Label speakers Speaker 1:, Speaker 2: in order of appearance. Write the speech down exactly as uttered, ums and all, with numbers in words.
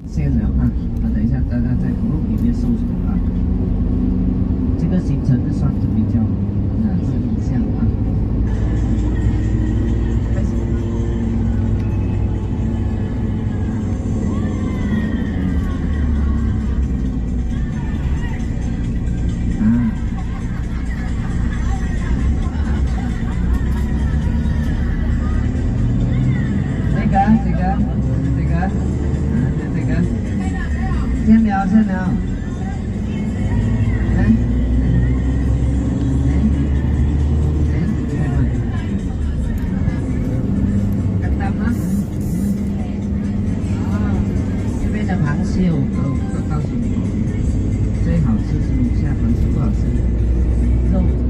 Speaker 1: 线了啊，那等一下大家在 group 里面搜索啊。这个行程是算是比较难的一项啊。开始。啊。这个这个这个，啊，这这个。先聊先聊。来。 螃蟹我我告诉你，最好吃是龙虾，螃蟹不好吃，肉。